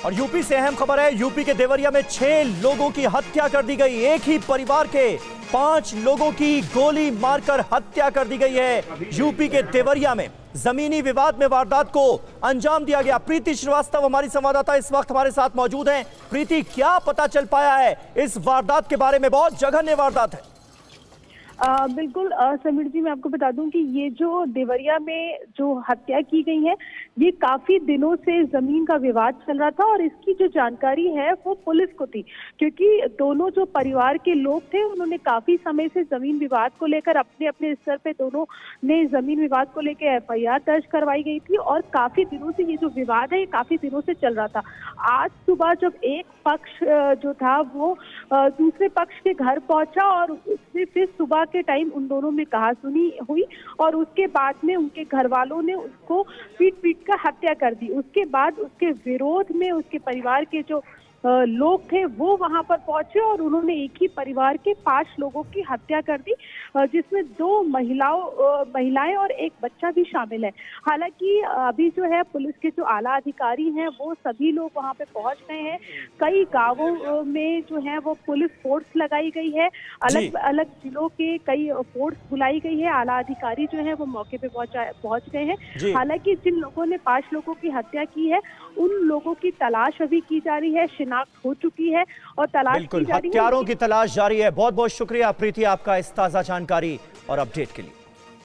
और यूपी से अहम खबर है। यूपी के देवरिया में 6 लोगों की हत्या कर दी गई। एक ही परिवार के 5 लोगों की गोली मारकर हत्या कर दी गई है। यूपी के देवरिया में जमीनी विवाद में वारदात को अंजाम दिया गया। प्रीति श्रीवास्तव हमारी संवाददाता इस वक्त हमारे साथ मौजूद हैं। प्रीति, क्या पता चल पाया है इस वारदात के बारे में? बहुत जघन्य वारदात है। बिल्कुल समीर जी, मैं आपको बता दूं कि ये जो देवरिया में जो हत्या की गई है, ये काफी दिनों से जमीन का विवाद चल रहा था और इसकी जो जानकारी है वो पुलिस को थी, क्योंकि दोनों जो परिवार के लोग थे उन्होंने काफी समय से जमीन विवाद को लेकर अपने अपने स्तर पे दोनों ने जमीन विवाद को लेकर FIR दर्ज करवाई गई थी और काफी दिनों से ये जो विवाद है ये काफी दिनों से चल रहा था। आज सुबह जब एक पक्ष जो था वो दूसरे पक्ष के घर पहुंचा और उससे फिर सुबह के टाइम उन दोनों में कहासुनी हुई और उसके बाद में उनके घर वालों ने उसको पीट कर हत्या कर दी। उसके बाद उसके विरोध में उसके परिवार के जो लोग थे वो वहां पर पहुंचे और उन्होंने एक ही परिवार के 5 लोगों की हत्या कर दी, जिसमें 2 महिलाएं और एक बच्चा भी शामिल है। हालांकि अभी जो है पुलिस के जो आला अधिकारी हैं वो सभी लोग वहां पे पहुंच गए हैं। कई गांवों में जो है वो पुलिस फोर्स लगाई गई है, अलग अलग जिलों के कई फोर्स बुलाई गई है। आला अधिकारी जो है वो मौके पे पहुंच गए हैं। हालांकि जिन लोगों ने 5 लोगों की हत्या की है उन लोगों की तलाश अभी की जा रही है, शिनाख्त हो चुकी है और तलाश की जा रही है। हत्यारों की तलाश जारी है। बहुत बहुत शुक्रिया प्रीति आपका इस ताजा जानकारी और अपडेट के लिए।